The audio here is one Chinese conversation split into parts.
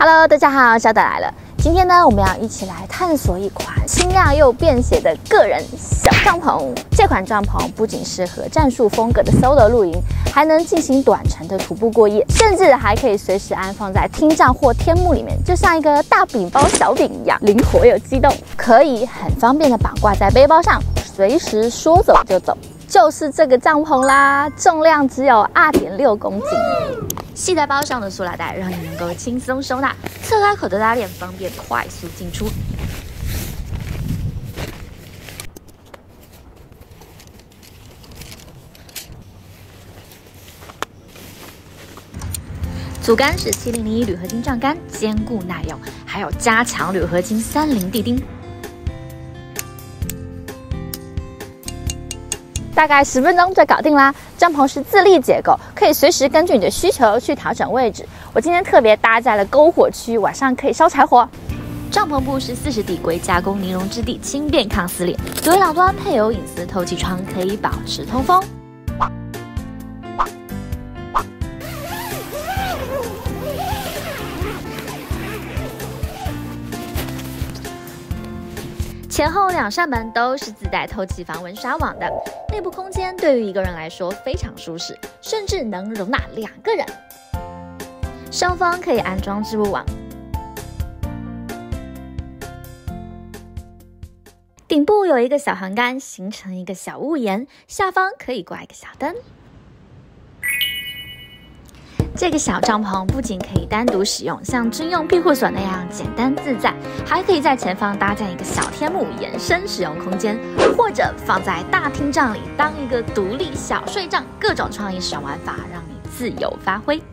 Hello， 大家好，小等来了。今天呢，我们要一起来探索一款轻量又便携的个人小帐篷。这款帐篷不仅适合战术风格的 solo 露营，还能进行短程的徒步过夜，甚至还可以随时安放在厅帐或天幕里面，就像一个大饼包小饼一样，灵活又机动，可以很方便的绑挂在背包上，随时说走就走。就是这个帐篷啦，重量只有2.6公斤。系在包上的塑料袋让你能够轻松收纳，侧开口的拉链方便快速进出。组杆是7001铝合金帐杆，坚固耐用，还有加强铝合金30地钉。大概10分钟就搞定啦！帐篷是自立结构，可以随时根据你的需求去调整位置。我今天特别搭在了篝火区，晚上可以烧柴火。帐篷布是40底硅加工尼龙质地，轻便抗撕裂。左右两端配有隐私透气窗，可以保持通风。前后2扇门都是自带透气防蚊纱网的，内部空间对于一个人来说非常舒适，甚至能容纳2个人。上方可以安装置物网，顶部有一个小横杆，形成一个小屋檐，下方可以挂一个小灯。这个小帐篷不仅可以单独使用，像军用庇护所那样简单自在，还可以在前方搭建一个小天幕，延伸使用空间，或者放在大厅帐里当一个独立小睡帐，各种创意使用玩法让你自由发挥。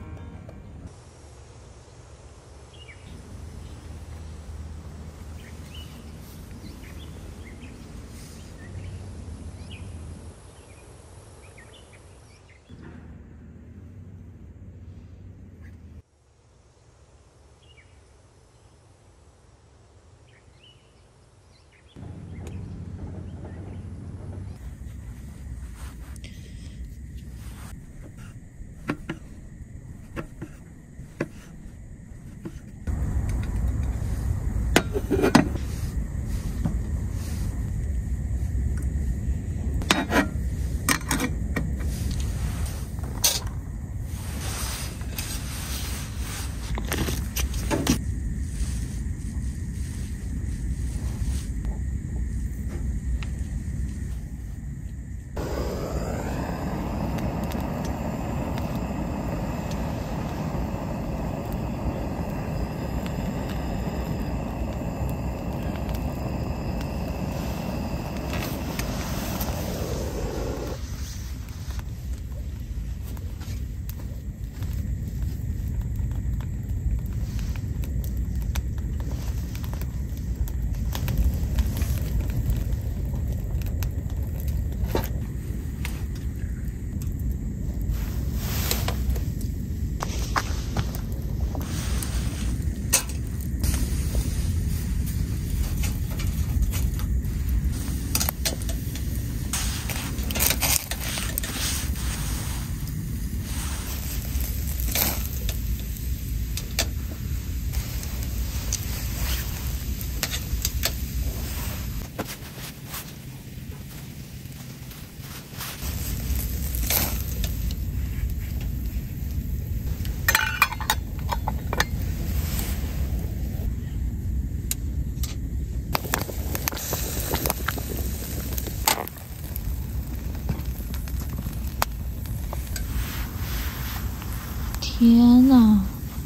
天哪！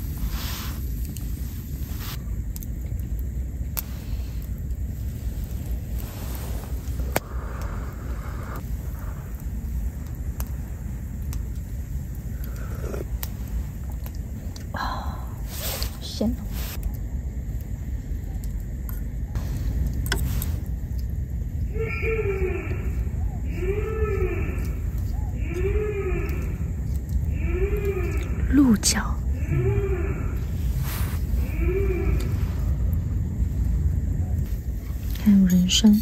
鲜浓。鹿角，还有人参。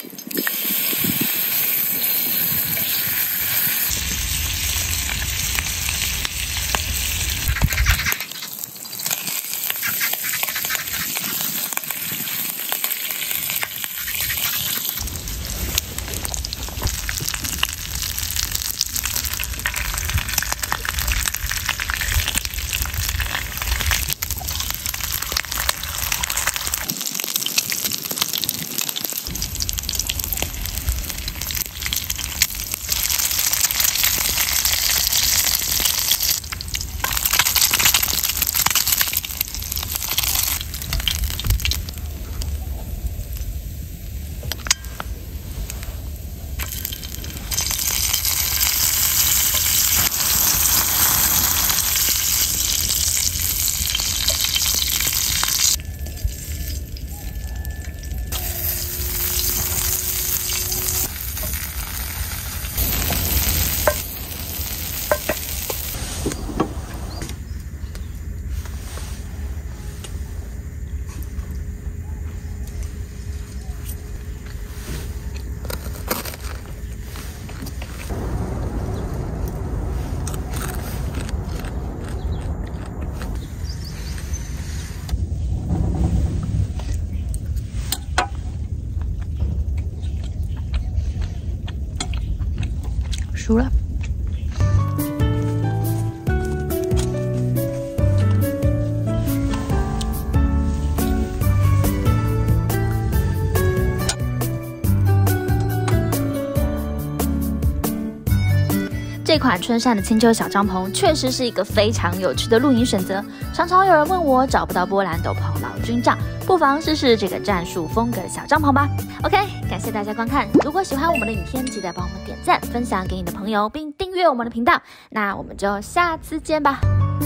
熟了。这款春山的清秋小帐篷确实是一个非常有趣的露营选择。常常有人问我找不到波兰斗篷老军帐，不妨试试这个战术风格的小帐篷吧。OK， 感谢大家观看。如果喜欢我们的影片，记得帮我们点赞、分享给你的朋友，并订阅我们的频道。那我们就下次见吧。